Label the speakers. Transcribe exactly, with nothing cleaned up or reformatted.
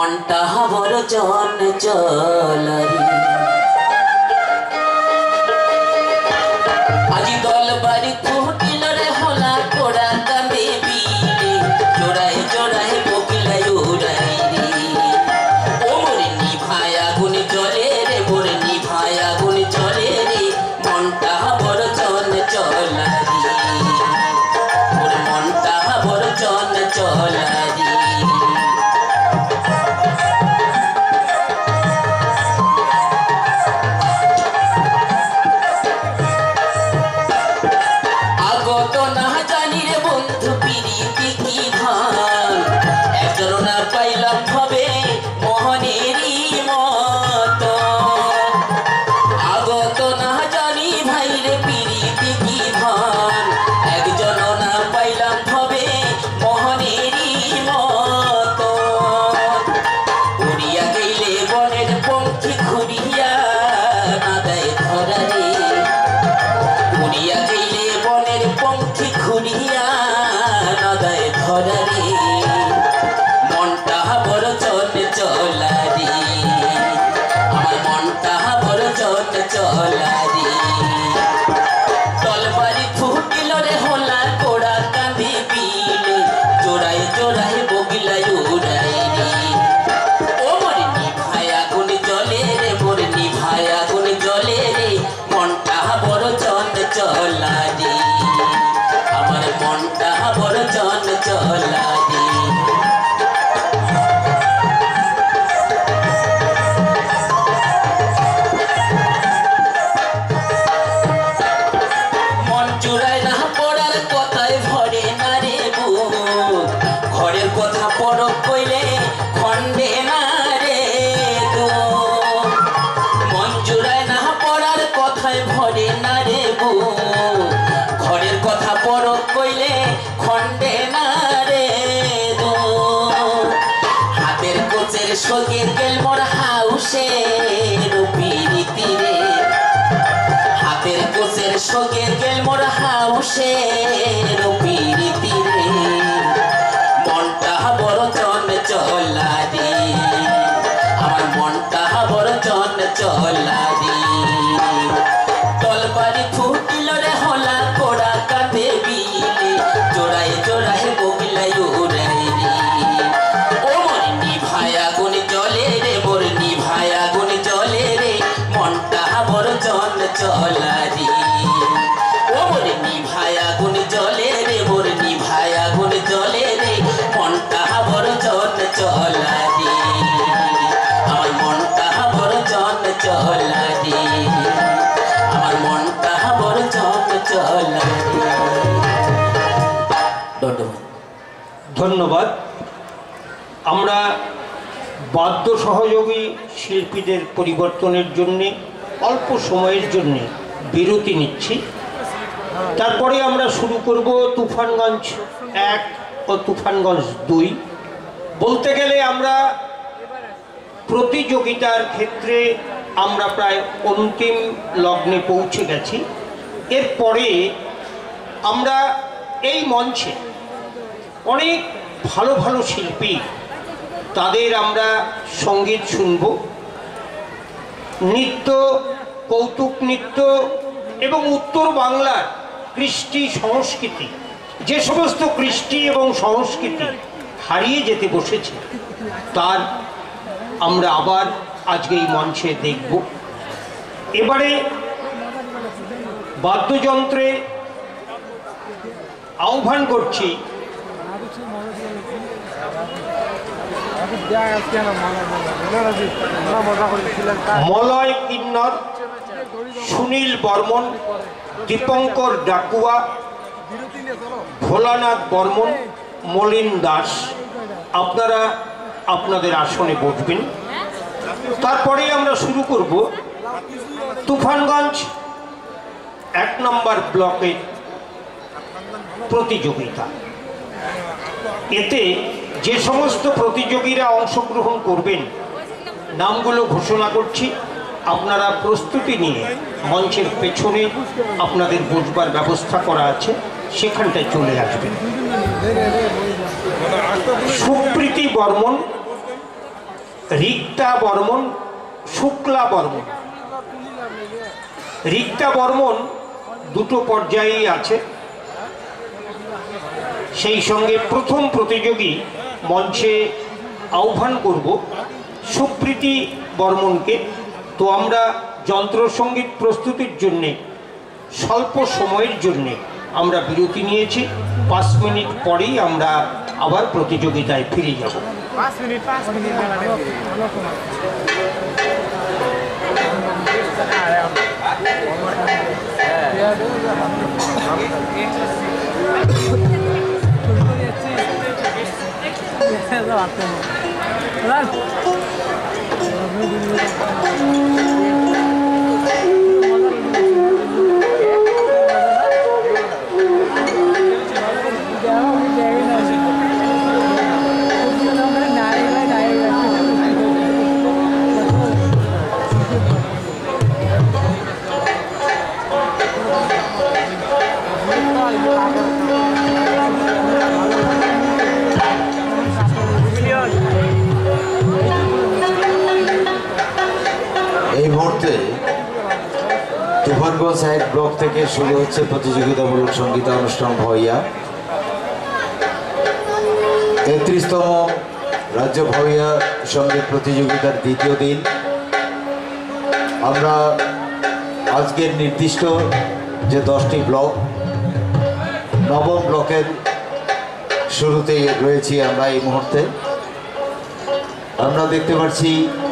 Speaker 1: মনটা বড় চন চলারি আজি দল বাড়ি ফুটিল রে হলা কোড়া কাঁদে বিলে জোড়ায় জোড়ায় বকিলাই উড়াই রে ও মোরে নিভায় আগুন জ্বলে রে মোরে নিভায় আগুন জ্বলে রে মনটা বড় চন চলারি মোরে মনটা বড় চন চলারি সগের গেল মোর হাউসে রূপিরীতি রে হাতের কোচের সগের গেল মোর হাউসে রূপিরীতি রে মনটা বড় চন চলারি আমার মনটা বড় চন চলারি তলবাড়ি ফুটিল রে হলা কোড়া কাঁদে বিলে জোড়ায় জোড়ায় বগলাই উড়াই রে চলারি ও মোরে নিভায় আগুন জ্বলে রে মোরে নিভায় আগুন জ্বলে রে মনটা বড় চন চলারি আমার মনটা বড় চন চলারি আমার মনটা বড় চন চলারি।
Speaker 2: ধন্যবাদ। আমরা বাদ্য সহযোগী শিল্পীদের পরিবর্তনের জন্যে অল্প সময়ের জন্য বিরতি নিচ্ছি, তারপরে আমরা শুরু করব তুফানগঞ্জ এক ও তুফানগঞ্জ দুই। বলতে গেলে আমরা প্রতিযোগিতার ক্ষেত্রে আমরা প্রায় অন্তিম লগ্নে পৌঁছে গেছি। এরপরে আমরা এই মঞ্চে অনেক ভালো ভালো শিল্পী, তাদের আমরা সঙ্গীত শুনব, নৃত্য, কৌতুক নৃত্য এবং উত্তর বাংলার কৃষ্টি সংস্কৃতি, যে সমস্ত কৃষ্টি এবং সংস্কৃতি হারিয়ে যেতে বসেছে তার আমরা আবার আজকে এই মঞ্চে দেখব। এবারে বাদ্যযন্ত্রে আহ্বান করছি মলয় কিন্নর, সুনীল বর্মন, দীপঙ্কর ডাকুয়া, ভোলানাথ বর্মন, মলিন দাস। আপনারা আপনাদের আসনে বসবেন। তারপরে আমরা শুরু করব তুফানগঞ্জ এক নম্বর ব্লকের প্রতিযোগিতা। এতে যে সমস্ত প্রতিযোগীরা অংশগ্রহণ করবেন নামগুলো ঘোষণা করছি। আপনারা প্রস্তুতি নিয়ে মঞ্চের পেছনে আপনাদের বসবার ব্যবস্থা করা আছে, সেখানটায় চলে আসবেন। সুপ্রীতি বর্মন, রিক্তা বর্মন, শুক্লা বর্মন। রিক্তা বর্মন দুটো পর্যায়েই আছে। সেই সঙ্গে প্রথম প্রতিযোগী মঞ্চে আহ্বান করব সুপ্রীতি বর্মনকে। তো আমরা যন্ত্রসঙ্গীত প্রস্তুতির জন্যে স্বল্প সময়ের জন্যে আমরা বিরতি নিয়েছি। পাঁচ মিনিট পরেই আমরা আবার প্রতিযোগিতায় ফিরে যাব।
Speaker 3: পাঁচ মিনিট পাঁচ মিনিট
Speaker 4: এই মুহূর্তে তুফানগঞ্জ এক ব্লক থেকে শুরু হচ্ছে প্রতিযোগিতামূলক সঙ্গীতানুষ্ঠান ভইয়া। তেত্রিশতম রাজ্য ভইয়া সঙ্গীত প্রতিযোগিতার দ্বিতীয় দিন। আমরা আজকের নির্দিষ্ট যে দশটি ব্লক, নবম ব্লকের শুরুতে রয়েছি আমরা এই মুহূর্তে। আমরা দেখতে পাচ্ছি